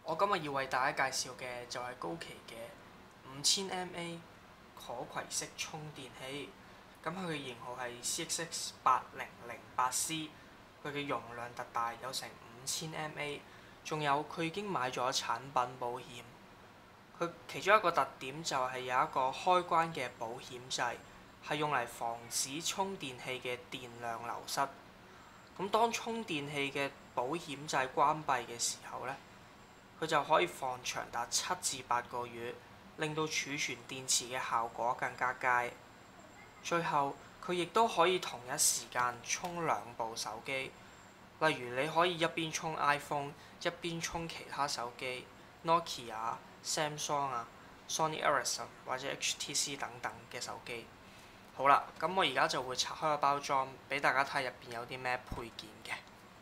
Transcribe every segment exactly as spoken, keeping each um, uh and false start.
我今日要為大家介紹嘅就係高奇嘅五千 mAh 可攜式充電器。咁佢嘅型號係 C X X 八零零八 C， 佢嘅容量特大，有成五千 mAh。仲有佢已經買咗產品保險。佢其中一個特點就係有一個開關嘅保險掣，係用嚟防止充電器嘅電量流失。咁當充電器嘅保險掣關閉嘅時候咧，佢就可以放長達七至八個月，令到儲存電池嘅效果更加佳。最後，佢亦都可以同一時間充兩部手機，例如你可以一邊充 iPhone， 一邊充其他手機，Nokia、Samsung 啊、Sony Ericsson 或者 H T C 等等嘅手機。好啦，咁我而家就會拆開個包裝，俾大家睇入邊有啲咩配件嘅。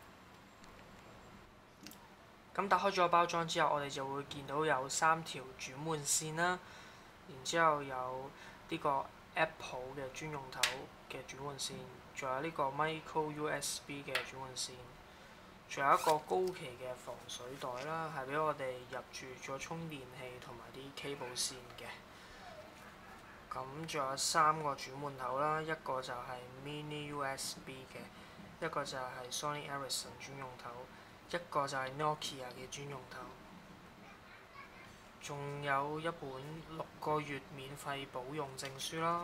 咁打開咗個包裝之後，我哋就會見到有三條轉換線啦，然之後有呢個 Apple 嘅專用頭嘅轉換線，仲有呢個 Micro U S B 嘅轉換線，仲有一個高奇嘅防水袋啦，係俾我哋入住咗充電器同埋啲 cable 線嘅。咁仲有三個轉換頭啦，一個就係 Mini U S B 嘅，一個就係 Sony Ericsson 專用頭，一個就係 Nokia 嘅專用頭。仲有一本六個月免費保用證書啦，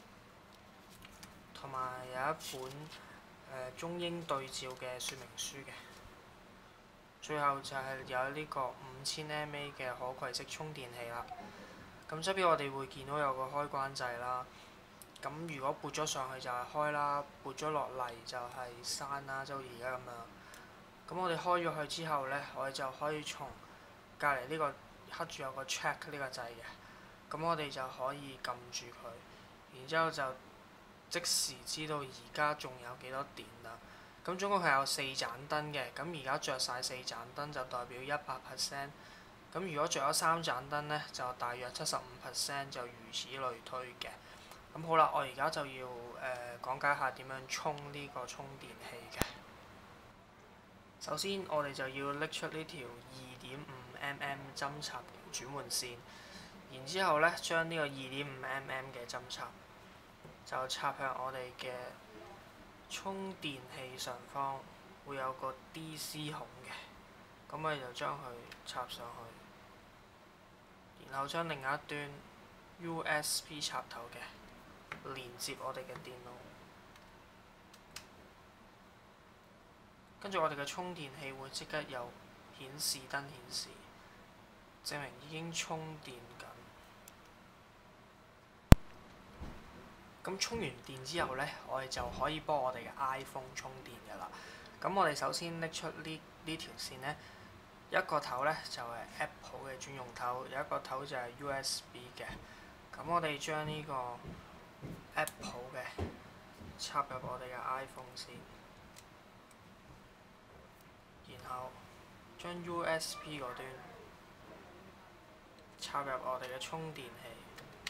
同埋有一本誒、呃、中英對照嘅說明書嘅。最後就係有呢個五千 mAh 嘅可攜式充電器啦。咁側邊我哋會見到有個開關掣啦。咁如果撥咗上去就係開啦，撥咗落嚟就係閂啦，就好似而家咁樣。咁我哋開咗佢之後咧，我哋就可以從隔離呢個刻住有個 check 呢個掣嘅，咁我哋就可以撳住佢，然之後就即時知道而家仲有幾多電啦。咁總共係有四盞燈嘅，咁而家着晒四盞燈就代表一百 percent。咁如果着咗三盞燈咧，就大約七十五 percent， 就如此類推嘅。咁好啦，我而家就要誒、呃、講解下點樣充呢個充電器嘅。首先，我哋就要拎出呢條二點五 mm 針插轉換線，然之後咧將呢個二點五 mm 嘅針插就插向我哋嘅充電器上方，會有個 D C 孔嘅，咁我哋就將佢插上去。然後將另一端 U S B 插頭嘅連接我哋嘅電腦，跟住我哋嘅充電器會即刻有顯示燈顯示，證明已經充電緊。咁充完電之後咧，我哋就可以幫我哋嘅 iPhone 充電㗎啦。咁我哋首先拎出呢呢條線咧。一個頭咧就係 Apple 嘅專用頭，有一個頭就係 U S B 嘅。咁我哋將呢個 Apple 嘅插入我哋嘅 iPhone 先，然後將 U S B 嗰端插入我哋嘅充電器，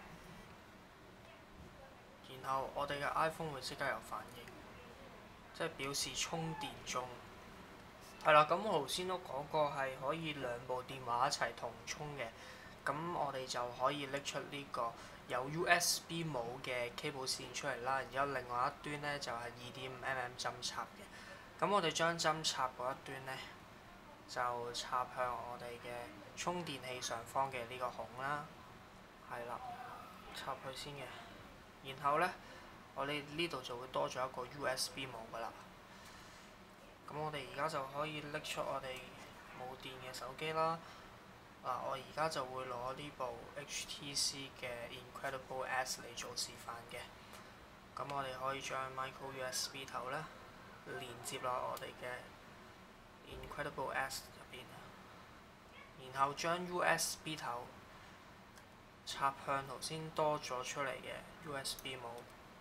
然後我哋嘅 iPhone 會即刻有反應，即係表示充電中。係啦，咁我頭先都講過係可以兩部電話一齊同充嘅，咁我哋就可以拎出呢個有 U S B 模嘅 cable 線出嚟啦，然之後另外一端咧就係二點五 mm 針插嘅，咁我哋將針插嗰一端咧就插向我哋嘅充電器上方嘅呢個孔啦，係啦，插佢先嘅，然後咧我哋呢度就會多咗一個 U S B 模噶啦。咁我哋而家就可以拎出我哋冇電嘅手機啦。嗱，我而家就會攞呢部 H T C 嘅 Incredible S 嚟做示範嘅。咁我哋可以將 Micro U S B 頭咧連接落我哋嘅 Incredible S 入邊，然後將 U S B 頭插向頭先多咗出嚟嘅 U S B 模。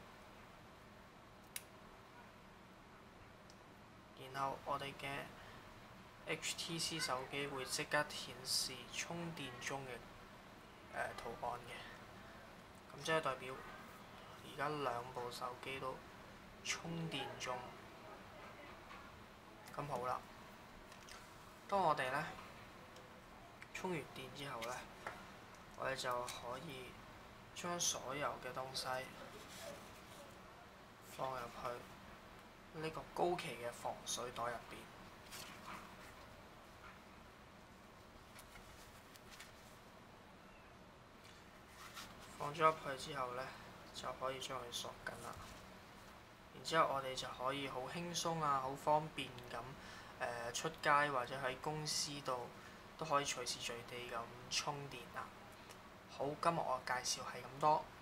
然後我哋嘅 H T C 手機會即刻顯示充電中嘅誒、呃、圖案嘅，咁即係代表而家兩部手機都充電中。咁好啦，當我哋咧充完電之後咧，我哋就可以將所有嘅東西放入去呢個高奇嘅防水袋入邊。放咗入去之後咧，就可以將佢鎖緊啦。然之後我哋就可以好輕鬆啊，好方便咁誒、呃、出街或者喺公司度都可以隨時隨地咁充電啦。好，今日我介紹係咁多。